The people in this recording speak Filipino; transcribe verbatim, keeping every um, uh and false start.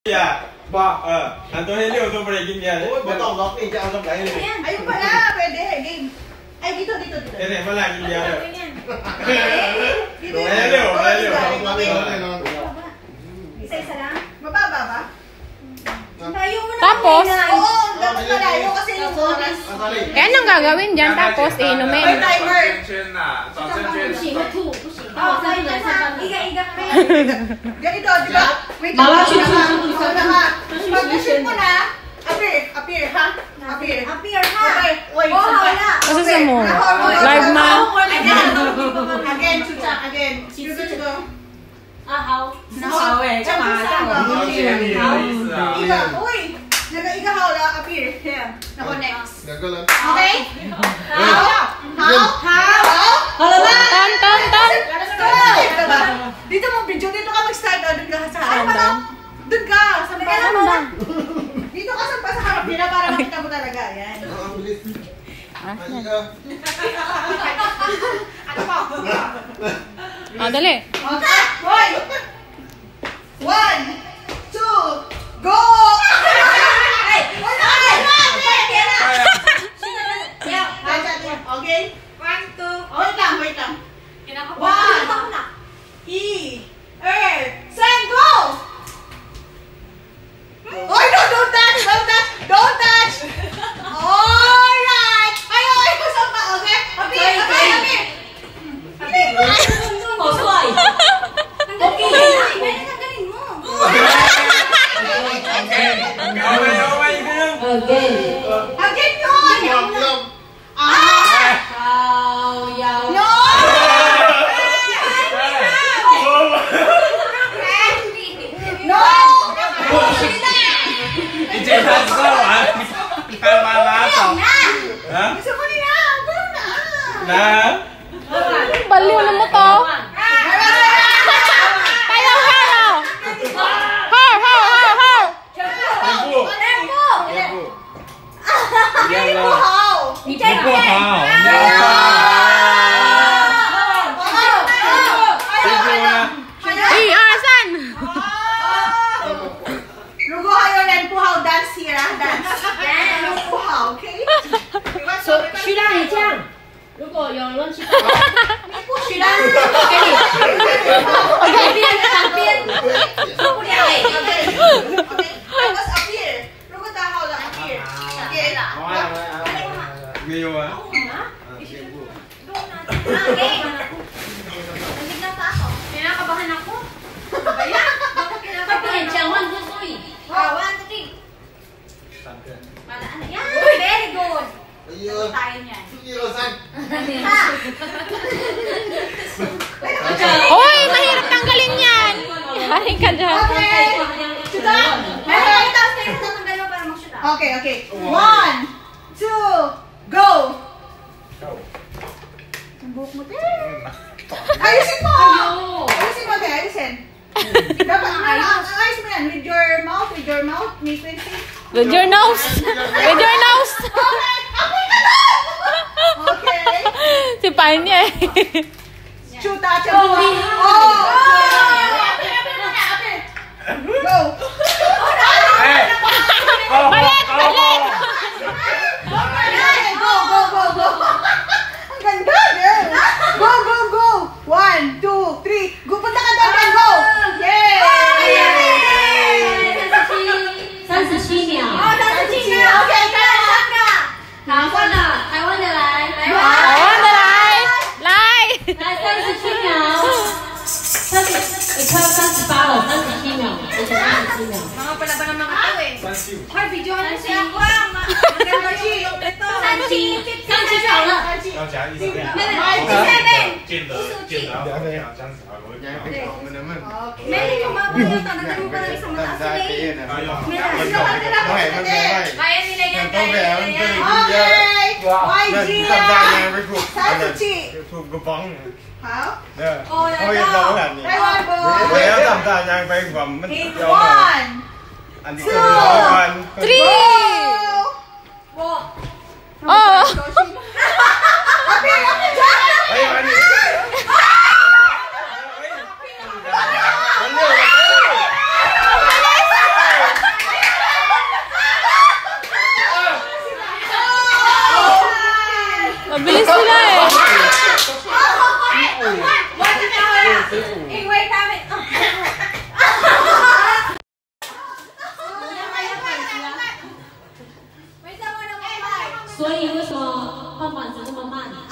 เบียร์บอกเอออันตัวให้เร็วตัวไปกินเบียร์เลยไม่ต้องล็อกนี่จะเอากำไรเลย Ayun pala, pwede. Game. Ay, dito, dito, dito. เดี๋ยวมาลากินเบียร์เลย Dito. ให้เร็วให้เร็ว Isa-isa lang? Mababa ba? Tapos? Oo, dapat malayo kasi yung oras. Eh, anong gagawin dyan? Tapos, inumin. May timer. Oh, iga-iga ka rin. Ganito, di ba? Wait lang. Mauna ka. Pag-shoot mo na, appear, appear, ha? Appear. Appear ha. Okay, wait. Oh, wala. Kasi mo. Live ma. Again, chucha, again. You good to go? 啊好， 然后这样子三个 Iga, uy! Nag-igahaw na, appear. Here. Nako, next. Okay? How? How? How? Ton, ton, ton. Dito mo, video. Dito ka mag-start. Doon ka sa harap. Doon ka. Sa harap. Dito ka sa harap nila para makita mo talaga. Yan. Ano pa? Ah, dali. Okay. One. One. Two. Go! Hey! Okay? One, two. Wait lang, wait lang. One. E. Er. Send, go! Oh, no, don't touch! Don't touch! Don't touch! Alright! Ay, ay, kusang pa, okay? Apir, apir, apir! Apir! Okay! Galing mo. Again yun! Ah! No! No! Ijehan ko ah. Kamalato. Ha? Gusto mo nila! Go na! Na? Baliw na mo to. Tayo, hero. Har, har, har, har. Tempo. Tempo. Tempo. Tempo how? Tempo how? Tempo na. Eh, asan? Lugo hayo na po how dance here, ah, dance. Lugo how, okay? So, 徐亮，你这样，如果有人乱七八糟， 不许啦。 给你，旁边旁边，受不了哎。 Okay. Tapos appear. Lugo ta how na appear. Okay lah. Ngayon ah. Nagignan pa ako. Kinakabahan ako. Kaya? Bakit kinakabahan? Diyan, one, two, three. Oh, one, two, three. Malaan na. Yan! Very good. Tayo niyan. Ha? Hoy, mahirap tanggalin yan. Yari ka dyan. Okay. Chuta. Meron ito. Stay mo tatanggal mo para mag-shoot ah. Okay, okay. One, two, go. Ang buhok mo, te. Ayusin mo! Ayusin mo, te. Ayusin. Dapat, ayusin mo yan. With your mouth, with your mouth. May twenty. With your nose. With your nose. Okay. Apoy ka na! Okay. Si Panya eh. Chuta, chuta. Oh! Go! Hey! Balik! Balik! Go, go, go, go! Ang ganda, girl! Go, go, go! One, two, three. Go, punta ka doon, go! Yay! 三十七秒。哦，三十七秒。 Okay, go! 台湾的，台湾的来，来， Oh, dalay! Lay! 来三十七秒。三十，你快要三十八了，三十七秒，而且三十七秒。 Mga pala ba ng mga to eh? Hoy, video na siya. 三七，三七就好了。 要夹一直这样。见得见得，这样这样子啊，我讲我们能不能？ Meron yung mga yung talaga mo parang isang mataas na eh. Kaya nila yan, kaya nila yan. Okay! Y G! 三十七ถูกกระป๋อง How? เด้อเขาเห็นเราแบบนี้ Taiwan boy! เดี๋ยวทำตายังไปผมมัน In ยอม one! อันนี้ก็ร้อยวัน Three! Go! Oh! Appear! Appear! เฮ้ยอันนี้มันเร็ว所以为什么胖胖子这么慢？